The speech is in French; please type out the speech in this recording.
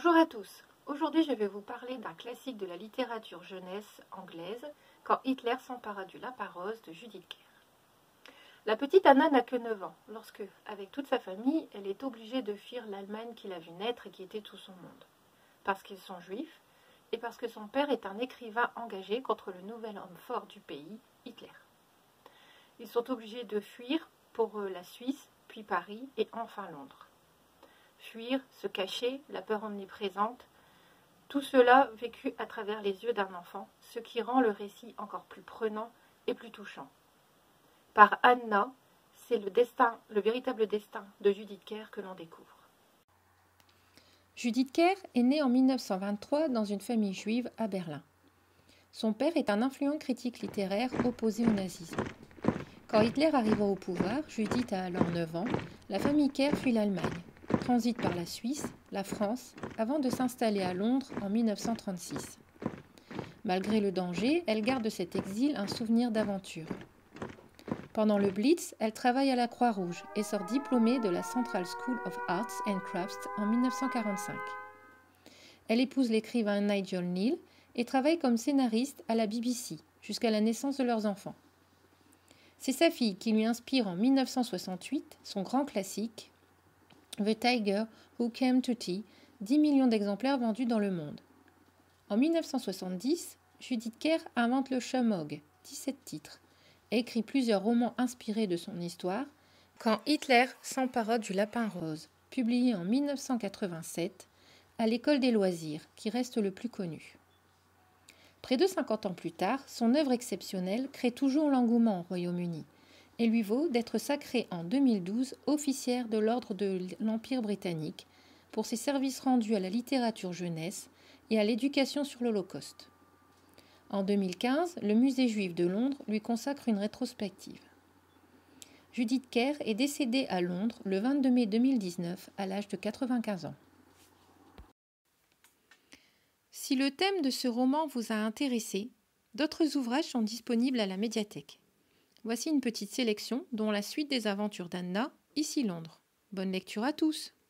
Bonjour à tous. Aujourd'hui, je vais vous parler d'un classique de la littérature jeunesse anglaise, Quand Hitler s'empara du lapin rose de Judith Kerr. La petite Anna n'a que 9 ans, lorsque, avec toute sa famille, elle est obligée de fuir l'Allemagne qu'il a vue naître et qui était tout son monde. Parce qu'ils sont juifs, et parce que son père est un écrivain engagé contre le nouvel homme fort du pays, Hitler. Ils sont obligés de fuir pour la Suisse, puis Paris et enfin Londres. Fuir, se cacher, la peur omniprésente, tout cela vécu à travers les yeux d'un enfant, ce qui rend le récit encore plus prenant et plus touchant. Par Anna, c'est le véritable destin de Judith Kerr que l'on découvre. Judith Kerr est née en 1923 dans une famille juive à Berlin. Son père est un influent critique littéraire opposé au nazisme. Quand Hitler arriva au pouvoir, Judith a alors 9 ans, la famille Kerr fuit l'Allemagne, transite par la Suisse, la France, avant de s'installer à Londres en 1936. Malgré le danger, elle garde de cet exil un souvenir d'aventure. Pendant le Blitz, elle travaille à la Croix-Rouge et sort diplômée de la Central School of Arts and Crafts en 1945. Elle épouse l'écrivain Nigel Kneale et travaille comme scénariste à la BBC jusqu'à la naissance de leurs enfants. C'est sa fille qui lui inspire en 1968 son grand classique The Tiger Who Came to Tea, 10 millions d'exemplaires vendus dans le monde. En 1970, Judith Kerr invente le Chamog, 17 titres, et écrit plusieurs romans inspirés de son histoire, Quand Hitler s'empara du lapin rose, publié en 1987 à l'École des loisirs, qui reste le plus connu. Près de 50 ans plus tard, son œuvre exceptionnelle crée toujours l'engouement au Royaume-Uni et lui vaut d'être sacrée en 2012 officière de l'Ordre de l'Empire britannique pour ses services rendus à la littérature jeunesse et à l'éducation sur l'Holocauste. En 2015, le Musée juif de Londres lui consacre une rétrospective. Judith Kerr est décédée à Londres le 22 mai 2019 à l'âge de 95 ans. Si le thème de ce roman vous a intéressé, d'autres ouvrages sont disponibles à la médiathèque. Voici une petite sélection dont la suite des aventures d'Anna, ici Londres. Bonne lecture à tous!